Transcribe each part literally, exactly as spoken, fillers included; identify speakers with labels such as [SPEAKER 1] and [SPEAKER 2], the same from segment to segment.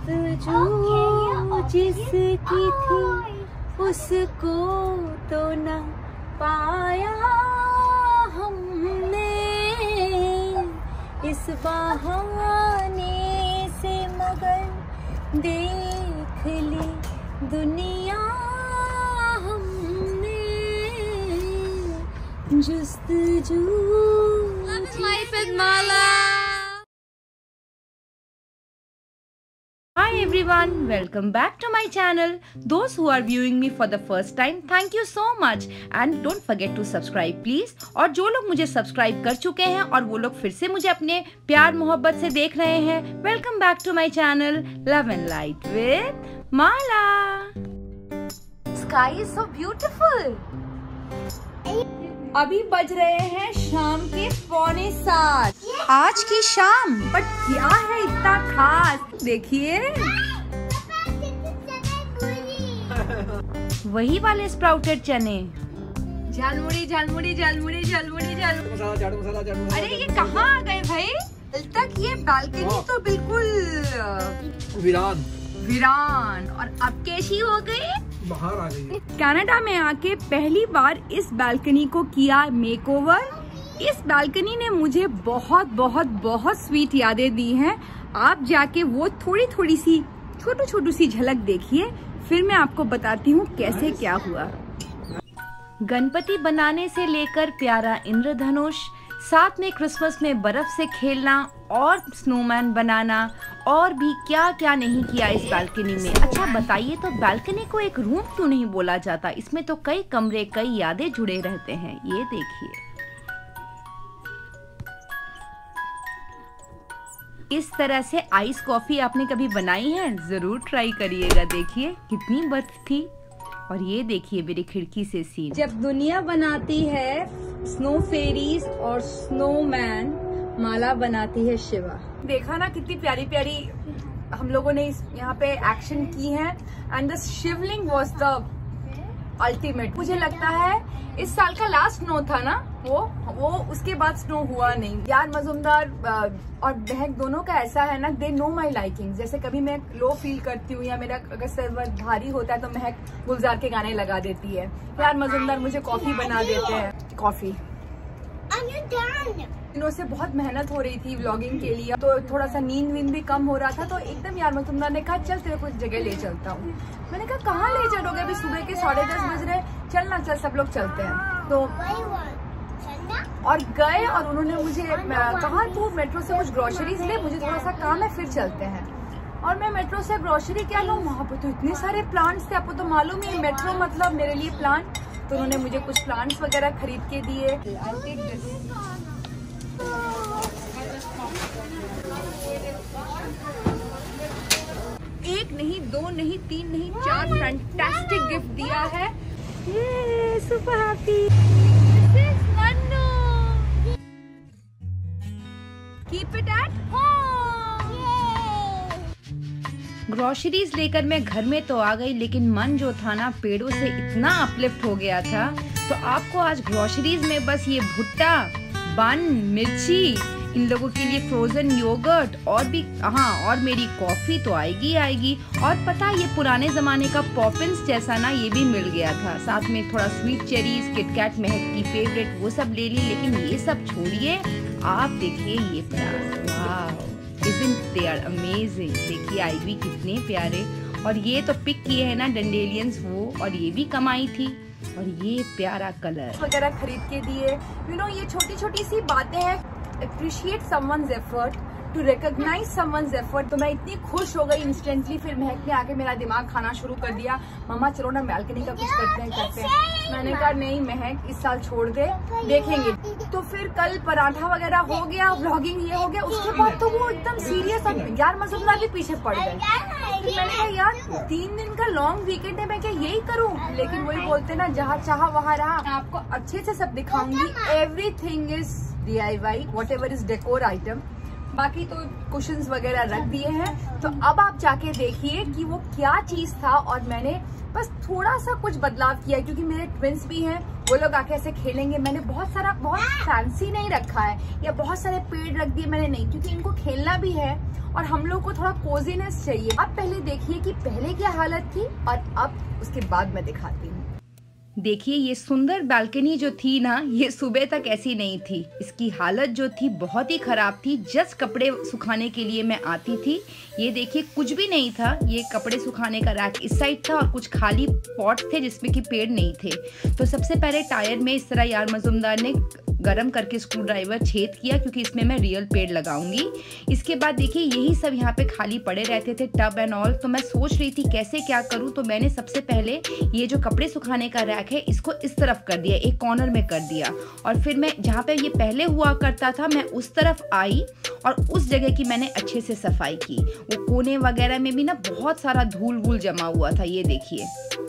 [SPEAKER 1] जुस्तजू जिसकी थी उसको तो न पाया हमने, इस बहाने से मगर देख ली दुनिया हमने, जुस्तजू
[SPEAKER 2] Life with Mala.
[SPEAKER 3] Hi everyone, welcome back to my channel. Those who are viewing me for the first time, thank you so much and don't forget to subscribe please. और जो लोग मुझे सब्सक्राइब कर चुके हैं और वो लोग फिर से मुझे अपने प्यार मोहब्बत से देख रहे हैं, welcome back to my channel love and light with Mala. Sky is so beautiful. अभी बज रहे हैं शाम के पौने सात। आज की शाम, बट क्या है इतना खास, देखिए वही वाले स्प्राउटेड चने। झालमुड़ी झालमुड़ी झालमुड़ी झालमुड़ी झालमुड़ी। अरे ये कहाँ आ गए भाई? तक ये बालकनी तो बिल्कुल
[SPEAKER 4] वीरान
[SPEAKER 3] वीरान और अब कैसी हो गई?
[SPEAKER 4] बाहर आ गई।
[SPEAKER 3] कनाडा में आके पहली बार इस बालकनी को किया मेकओवर। इस बालकनी ने मुझे बहुत बहुत बहुत स्वीट यादें दी हैं। आप जाके वो थोड़ी थोड़ी सी छोटी छोटी सी झलक देखिए, फिर मैं आपको बताती हूँ कैसे क्या हुआ। गणपति बनाने से लेकर प्यारा इंद्रधनुष, साथ में क्रिसमस में बर्फ से खेलना और स्नोमैन बनाना और भी क्या क्या नहीं किया इस बालकनी में। अच्छा बताइए, तो बालकनी को एक रूम क्यों नहीं बोला जाता? इसमें तो कई कमरे, कई यादें जुड़े रहते हैं। ये देखिए, इस तरह से आइस कॉफी आपने कभी बनाई है? जरूर ट्राई करिएगा। देखिए कितनी बर्फ थी। और ये देखिए मेरी खिड़की से सीन। जब दुनिया बनाती है स्नो फेरीज और स्नोमैन, माला बनाती है शिवा। देखा ना कितनी प्यारी प्यारी हम लोगों ने यहाँ पे एक्शन की है। And the Shivling was the ultimate. मुझे लगता है इस साल का लास्ट स्नो था ना वो वो उसके बाद स्नो हुआ नहीं। यार मजुमदार और महक दोनों का ऐसा है ना, दे नो माई लाइकिंग। जैसे कभी मैं लो फील करती हूँ या मेरा अगर सर भारी होता है तो महक गुलजार के गाने लगा देती है। यार मजुमदार मुझे कॉफी बना देते हैं। कॉफी दिनों से बहुत मेहनत हो रही थी व्लॉगिंग के लिए, तो थोड़ा सा नींद वींद भी कम हो रहा था। तो एकदम यार मजुमदार ने कहा चल तेरे को जगह ले चलता हूँ। मैंने कहा कहाँ ले चलोगे? अभी सुबह के साढ़े दस बज रहे, चल ना चल सब लोग चलते हैं। तो और गए और उन्होंने मुझे कहा तू मेट्रो से कुछ ग्रोसरीज ले, मुझे थोड़ा सा काम है, फिर चलते हैं। और मैं मेट्रो से ग्रोसरी क्या लूँ, वहाँ पे तो इतने सारे प्लांट्स थे। आपको तो मालूम ही, मेट्रो मतलब मेरे लिए प्लांट। तो उन्होंने मुझे कुछ प्लांट्स वगैरह खरीद के दिए। एक नहीं, दो नहीं, तीन नहीं, चार फैंटास्टिक गिफ्ट दिया है। ये super happy. Keep it at home. Groceries लेकर मैं घर में तो आ गई, लेकिन मन जो था ना पेड़ों से इतना अपलिफ्ट हो गया था। तो आपको आज ग्रोसरीज में बस ये भुट्टा, बन, मिर्ची, इन लोगों के लिए फ्रोजन योगर्ट और भी, हाँ और मेरी कॉफी तो आएगी आएगी। और पता ये पुराने जमाने का पॉपिंस जैसा ना ये भी मिल गया था। साथ में थोड़ा स्वीट चेरीज, किटकैट महक की फेवरेट, वो सब ले ली। लेकिन ये सब छोड़िए, आप देखिए ये प्लांट, वाह इज़न्ट दे आर अमेजिंग। देखिए आईवी कितने प्यारे। और ये तो पिक किए हैं ना डंडेलियंस वो, और ये भी कमाई थी। और ये प्यारा कलर वगैरह खरीद के दिए। यू नो ये छोटी छोटी सी बातें हैं। Appreciate someone's effort, to recognize someone's effort। तो मैं इतनी खुश हो गई इंस्टेंटली। फिर महक ने आके मेरा दिमाग खाना शुरू कर दिया, मम्मा चलो ना बालकनी का कुछ करते हैं करते हैं। मैंने कहा नहीं महक, इस साल छोड़ दे, देखेंगे। तो फिर कल पराठा वगैरह हो गया, व्लॉगिंग ये हो गया। उसके बाद तो वो एकदम सीरियस, अब यार मजुमदार भी पीछे पड़ गए। फिर मैंने कहा यार तीन दिन का लॉन्ग वीकेंड है, मैं क्या यही करूँ? लेकिन वही बोलते ना, जहाँ चाहा वहाँ रहा। मैं आपको अच्छे से सब दिखाऊंगी। Everything is D I Y, whatever is decor item. बाकी तो कुशन्स वगैरह रख दिए हैं। तो अब आप जाके देखिए कि वो क्या चीज था। और मैंने बस थोड़ा सा कुछ बदलाव किया क्योंकि मेरे ट्विंस भी हैं, वो लोग आके ऐसे खेलेंगे। मैंने बहुत सारा बहुत फैंसी नहीं रखा है या बहुत सारे पेड़ रख दिए मैंने, नहीं, क्योंकि इनको खेलना भी है और हम लोग को थोड़ा कोजीनेस चाहिए। अब पहले देखिए कि पहले क्या हालत थी और अब उसके बाद मैं दिखाती हूँ। देखिए ये सुंदर बालकनी जो थी ना, ये सुबह तक ऐसी नहीं थी। इसकी हालत जो थी बहुत ही खराब थी। जस्ट कपड़े सुखाने के लिए मैं आती थी, ये देखिए कुछ भी नहीं था। ये कपड़े सुखाने का रैक इस साइड था और कुछ खाली पॉट थे जिसमें कि पेड़ नहीं थे। तो सबसे पहले टायर में इस तरह यार मजूमदार ने गरम करके स्क्रू ड्राइवर छेद किया, क्योंकि इसमें मैं रियल पेड़ लगाऊंगी। इसके बाद देखिए यही सब यहाँ पे खाली पड़े रहते थे, टब एंड ऑल। तो मैं सोच रही थी कैसे क्या करूँ। तो मैंने सबसे पहले ये जो कपड़े सुखाने का रैक है इसको इस तरफ कर दिया, एक कॉर्नर में कर दिया। और फिर मैं जहाँ पे ये पहले हुआ करता था मैं उस तरफ आई और उस जगह की मैंने अच्छे से सफाई की। वो कोने वगैरह में भी ना बहुत सारा धूल वूल जमा हुआ था, ये देखिए।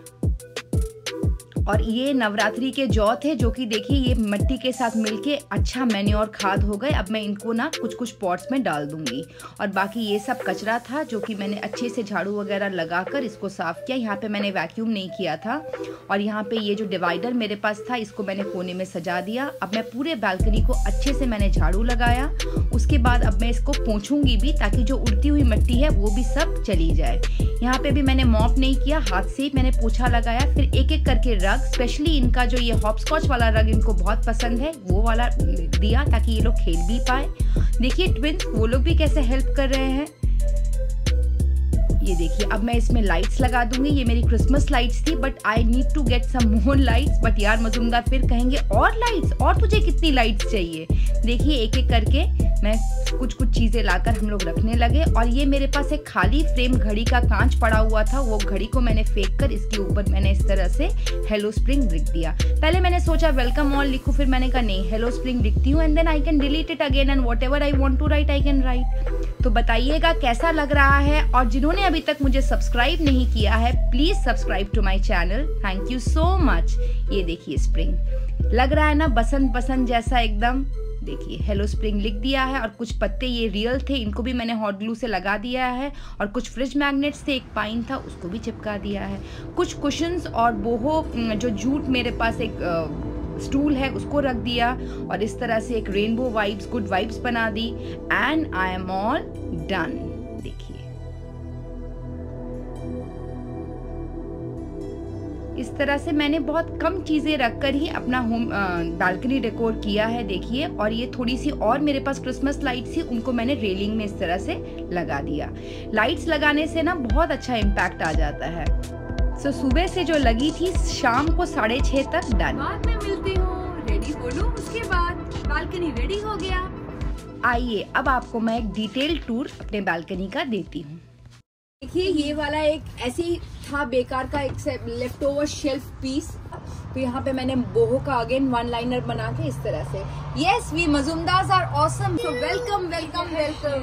[SPEAKER 3] और ये नवरात्रि के जौ थे जो कि देखिए ये मिट्टी के साथ मिलके अच्छा मैन्योर खाद हो गए। अब मैं इनको ना कुछ कुछ पॉट्स में डाल दूंगी। और बाकी ये सब कचरा था जो कि मैंने अच्छे से झाड़ू वगैरह लगाकर इसको साफ किया। यहाँ पे मैंने वैक्यूम नहीं किया था। और यहाँ पे ये जो डिवाइडर मेरे पास था इसको मैंने कोने में सजा दिया। अब मैं पूरे बालकनी को अच्छे से मैंने झाड़ू लगाया। उसके बाद अब मैं इसको पोंछूंगी भी, ताकि जो उड़ती हुई मिट्टी है वो भी सब चली जाए। यहाँ पे भी मैंने मॉप नहीं किया, हाथ से ही मैंने पोछा लगाया। फिर एक एक करके रग, स्पेशली इनका जो ये हॉपस्कॉच वाला रग इनको बहुत पसंद है, वो वाला दिया ताकि ये लोग खेल भी पाए। देखिए ट्विंस वो लोग भी कैसे हेल्प कर रहे हैं। ये देखिए अब मैं इसमें लाइट्स लगा दूंगी। ये मेरी क्रिसमस लाइट्स थी, but I need to get some more lights. But यार मजूमदार फिर कहेंगे और लाइट्स, और तुझे कितनी लाइट्स चाहिए। देखिए एक एक करके मैं कुछ कुछ चीजें लाकर हम लोग रखने लगे। और ये मेरे पास एक खाली फ्रेम घड़ी का कांच पड़ा हुआ था, वो घड़ी को मैंने फेंक कर इसके ऊपर मैंने इस तरह से हेलो स्प्रिंग लिख दिया। पहले मैंने सोचा वेलकम ऑल लिखूं, फिर मैंने कहा नहीं हेलो स्प्रिंग लिखती हूँ, and then I can delete it again and whatever I want to write I can write. तो बताइएगा कैसा लग रहा है। और जिन्होंने अभी तक मुझे सब्सक्राइब नहीं किया है please subscribe to my channel, thank you so much. ये देखिए स्प्रिंग लग रहा है ना बसंत बसंत जैसा एकदम। देखिए हेलो स्प्रिंग लिख दिया है। और कुछ पत्ते ये रियल थे, इनको भी मैंने हॉट ग्लू से लगा दिया है। और कुछ फ्रिज मैग्नेट्स थे, एक पाइन था उसको भी चिपका दिया है। कुछ कुशन्स और बोहो जो जूट मेरे पास एक स्टूल है उसको रख दिया। और इस तरह से एक रेनबो वाइब्स गुड वाइब्स बना दी and I am all done. देखिए इस तरह से मैंने बहुत कम चीजें रखकर ही अपना होम बालकनी डेकोर किया है। देखिए और ये थोड़ी सी और मेरे पास क्रिसमस लाइट्स थी, उनको मैंने रेलिंग में इस तरह से लगा दिया। लाइट्स लगाने से ना बहुत अच्छा इम्पैक्ट आ जाता है। सो सुबह से जो लगी थी शाम को साढ़े छह तक डन।
[SPEAKER 2] बाद में मिलती हूँ, रेडी बोलो। उसके बाद बालकनी रेडी हो गया।
[SPEAKER 3] आइए अब आपको मैं एक डिटेल टूर अपने बालकनी का देती हूँ।
[SPEAKER 2] देखिए ये वाला एक ऐसे ही था बेकार का एक लेफ्ट ओवर शेल्फ पीस। तो यहाँ पे मैंने बोहो का अगेन वन लाइनर बना के इस तरह से, yes we Majumdars are awesome, so welcome welcome welcome.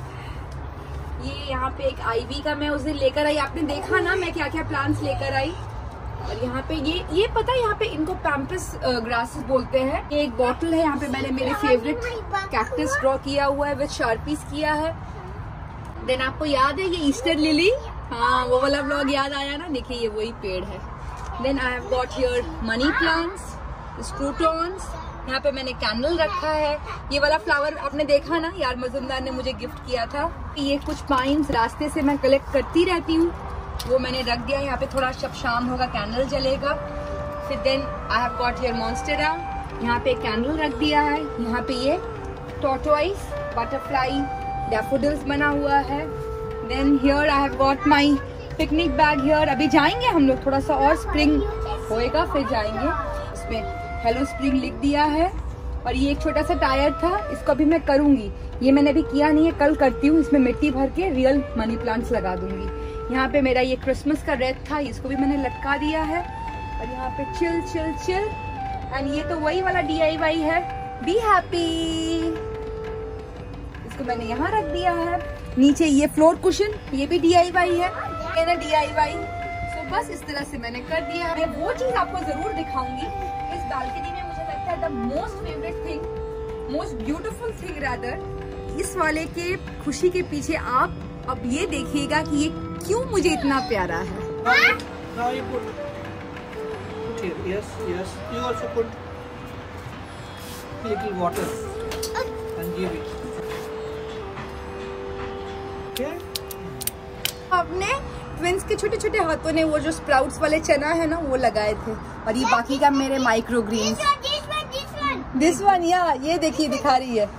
[SPEAKER 2] ये यहाँ पे एक आईवी का मैं उस दिन लेकर आई, आपने देखा ना मैं क्या क्या प्लांट्स लेकर आई। और यहाँ पे ये ये पता है यहाँ पे इनको पैम्पस ग्रासेस बोलते हैं। ये एक बॉटल है, यहाँ पे मैंने मेरे फेवरेट कैक्टस ड्रॉ किया हुआ है, विद शार्पीस किया है। देन आपको याद है ये ईस्टर लिली, हाँ वो वाला ब्लॉग याद आया ना। देखिए ये वही पेड़ है। Then I have got here money plants, crotons. यहाँ पे मैंने कैंडल रखा है। ये वाला फ्लावर आपने देखा ना, यार मजूमदार ने मुझे गिफ्ट किया था। ये कुछ पाइन्स रास्ते से मैं कलेक्ट करती रहती हूँ, वो मैंने रख दिया। यहाँ पे थोड़ा जब शाम होगा कैंडल जलेगा। फिर then I have got here monstera, यहाँ पे कैंडल रख दिया है। यहाँ पे ये टॉर्टोइस बटरफ्लाई डैफोडिल्स बना हुआ है। Then here I have got my picnic bag here. अभी जाएंगे हम लोग, थोड़ा सा और स्प्रिंग होएगा फिर जाएंगे। इसमें हेलो स्प्रिंग लिख दिया है। और ये एक छोटा सा टायर था, इसको अभी मैं करूंगी। ये मैंने अभी किया नहीं है, कल करती हूँ। इसमें मिट्टी भर के रियल मनी प्लांट्स लगा दूंगी। यहाँ पे मेरा ये क्रिसमस का रेड था, इसको भी मैंने लटका दिया है। और यहाँ पे चिल चिल चिल। एंड ये तो वही वाला डी आई वाई है, बी हैप्पी, इसको मैंने यहाँ रख दिया है। नीचे ये फ्लोर कुशन, ये भी डी आई वाई है, ये ना डी आई वाई। सो बस इस तरह से मैंने कर दिया है। वो चीज आपको जरूर दिखाऊंगी इस बालकनी में। मुझे लगता है the most favourite thing, most beautiful thing rather, इस वाले के खुशी के पीछे आप अब ये देखिएगा कि ये क्यों मुझे इतना प्यारा है।
[SPEAKER 4] Now you put, put here. Yes, yes. You also put little water and give it. Okay.
[SPEAKER 2] अपने ट्विंस के छोटे छोटे हाथों ने वो जो स्प्राउट्स वाले चना है ना वो लगाए थे, और ये बाकी का मेरे माइक्रो ग्रीन्स। दिस वन, या ये देखिए दिखा रही है।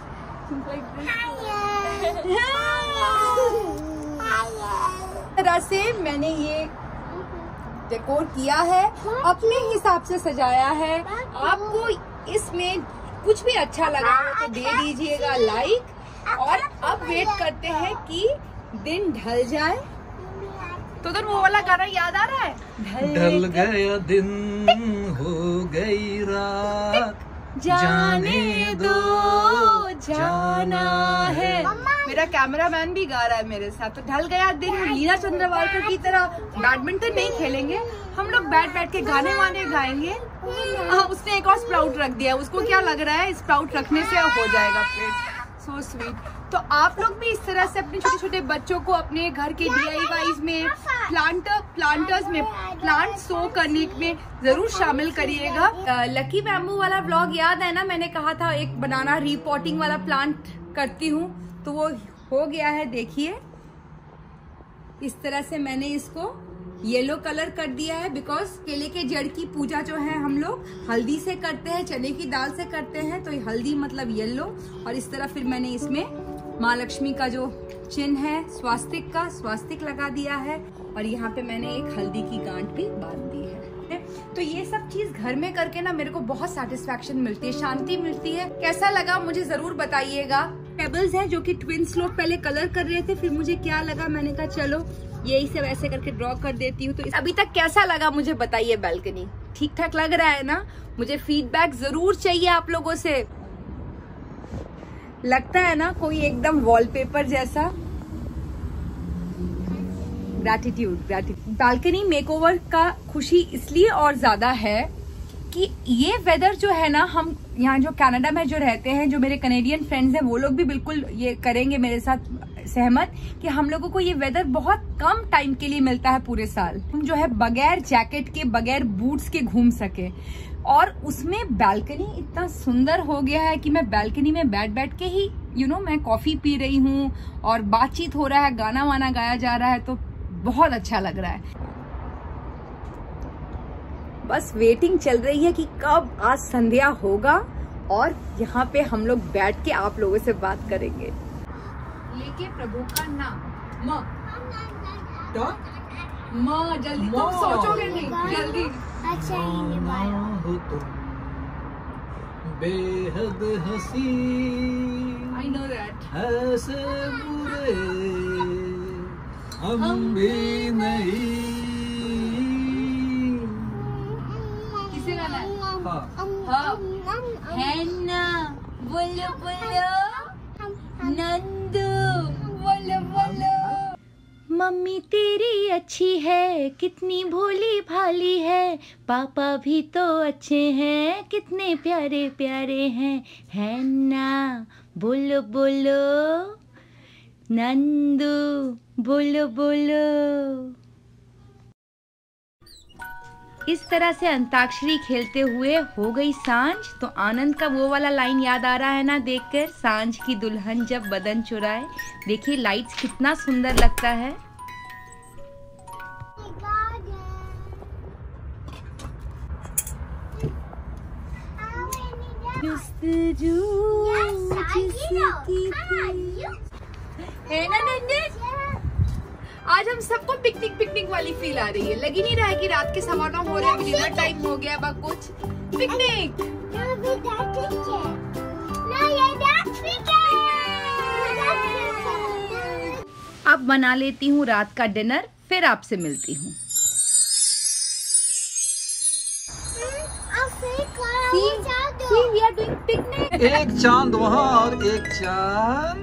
[SPEAKER 2] तरह से मैंने ये डेकोर किया है, अपने हिसाब से सजाया है। आपको इसमें कुछ भी अच्छा लगा हो तो दे दीजिएगा लाइक, और अब वेट करते हैं कि दिन ढल जाए। तो तो वो वाला गाना याद आ रहा है,
[SPEAKER 4] ढल गया दिन हो गई रात,
[SPEAKER 2] जाने दो जाना है। मेरा कैमरामैन भी गा रहा है मेरे साथ। तो ढल गया दिन, लीना चंद्रवालकर की तरह बैडमिंटन नहीं खेलेंगे हम लोग, बैठ बैठ के गाने वाने गाएंगे। हाँ, उसने एक और स्प्राउट रख दिया, उसको क्या लग रहा है स्प्राउट रखने से हो जाएगा पेट। So sweet. तो आप लोग भी इस तरह से अपने छोटे छोटे बच्चों को अपने घर के डी आई वाईज में, प्लांटर प्लांटर्स में प्लांट सो करने में जरूर शामिल करिएगा। लकी बैम्बू वाला व्लॉग याद है ना, मैंने कहा था एक बनाना रीपॉटिंग वाला प्लांट करती हूँ, तो वो हो गया है। देखिए इस तरह से मैंने इसको येलो कलर कर दिया है, बिकॉज केले के जड़ की पूजा जो है हम लोग हल्दी से करते हैं, चने की दाल से करते हैं, तो हल्दी मतलब येलो। और इस तरह फिर मैंने इसमें माँ लक्ष्मी का जो चिन्ह है स्वास्तिक का, स्वास्तिक लगा दिया है, और यहाँ पे मैंने एक हल्दी की गांठ भी बांध दी है। तो ये सब चीज घर में करके ना मेरे को बहुत सेटिस्फेक्शन मिलती है, शांति मिलती है। कैसा लगा मुझे जरूर बताइएगा। पेबल्स है जो कि ट्विंस लोग पहले कलर कर रहे थे, फिर मुझे क्या लगा, मैंने कहा चलो यही सब ऐसे करके ड्रॉ कर देती हूँ। तो अभी तक कैसा लगा मुझे बताइए। बैल्कनी ठीक ठाक लग रहा है ना? मुझे फीडबैक जरूर चाहिए आप लोगों से। लगता है ना कोई एकदम वॉलपेपर जैसा। Gratitude gratitude. बालकनी मेकओवर का खुशी इसलिए और ज्यादा है कि ये वेदर जो है ना, हम यहाँ जो कनाडा में जो रहते हैं, जो मेरे कनेडियन फ्रेंड्स हैं, वो लोग भी बिल्कुल ये करेंगे मेरे साथ सहमत कि हम लोगों को ये वेदर बहुत कम टाइम के लिए मिलता है पूरे साल। हम जो है बगैर जैकेट के, बगैर बूट्स के घूम सके, और उसमें बालकनी इतना सुंदर हो गया है कि मैं बालकनी में बैठ बैठ के ही यू नो मैं कॉफी पी रही हूँ और बातचीत हो रहा है, गाना वाना गाया जा रहा है, तो बहुत अच्छा लग रहा है। बस वेटिंग चल रही है कि कब आज संध्या होगा और यहाँ पे हम लोग बैठ के आप लोगों से बात करेंगे। लेके प्रभु का नाम माँ माँ, जल्दी तुम सोचोगे नहीं, जल्दी।
[SPEAKER 4] हो तुम बेहद हंसी,
[SPEAKER 2] आई नो दैट।
[SPEAKER 4] ऐसे बुरे हम भी नहीं।
[SPEAKER 2] किसे गाना है?
[SPEAKER 4] हाँ
[SPEAKER 2] हाँ है ना, बोलो बोलो नंदू, बोलो बोलो।
[SPEAKER 1] मम्मी तेरी अच्छी है, कितनी भोली भाली है, पापा भी तो अच्छे हैं, कितने प्यारे प्यारे हैं, है ना, बोलो बोलो नंदू, बोलो बोलो। इस तरह से अंताक्षरी खेलते हुए हो गई सांझ। तो आनंद का वो वाला लाइन याद आ रहा है ना देखकर, सांझ की दुल्हन जब बदन चुराए। देखिए लाइट्स कितना सुंदर लगता है।
[SPEAKER 2] है ना नंदू? आज हम सबको पिकनिक पिकनिक वाली फील आ रही है। लगी नहीं रहा है कि रात के सवा नौ हो रहे हैं, डिनर टाइम हो गया, बस कुछ पिकनिक।
[SPEAKER 3] अब बना लेती हूँ रात का डिनर, फिर आपसे मिलती हूँ।
[SPEAKER 4] एक चांद वहाँ और एक चांद।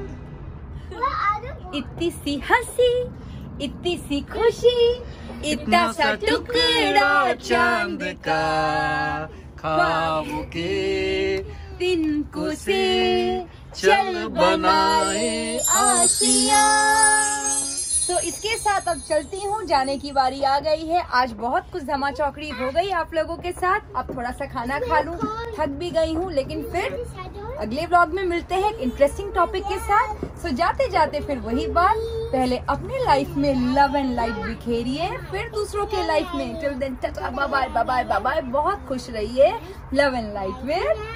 [SPEAKER 1] इतनी सी हंसी, इतनी सी खुशी, इतना सा टुकड़ा चांद का,
[SPEAKER 4] ख्वाब के
[SPEAKER 1] दिन को से
[SPEAKER 4] चल बनाए
[SPEAKER 1] आशियाँ।
[SPEAKER 2] तो इसके साथ अब चलती हूँ, जाने की बारी आ गई है। आज बहुत कुछ धमा चौकड़ी हो गई आप लोगों के साथ। अब थोड़ा सा खाना खा लूँ, थक भी गई हूँ, लेकिन फिर अगले व्लॉग में मिलते हैं एक इंटरेस्टिंग टॉपिक के साथ। सो जाते जाते फिर वही बात, पहले अपने लाइफ में लव एंड लाइट बिखेरिए, फिर दूसरों के लाइफ में। Till then tata bye bye bye bye bye bye. बहुत खुश रहिए। लव एंड लाइट में।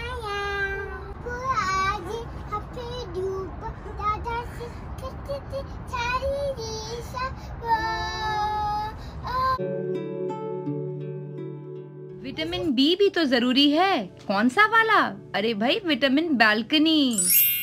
[SPEAKER 3] विटामिन बी भी तो जरूरी है। कौन सा वाला? अरे भाई विटामिन बालकनी।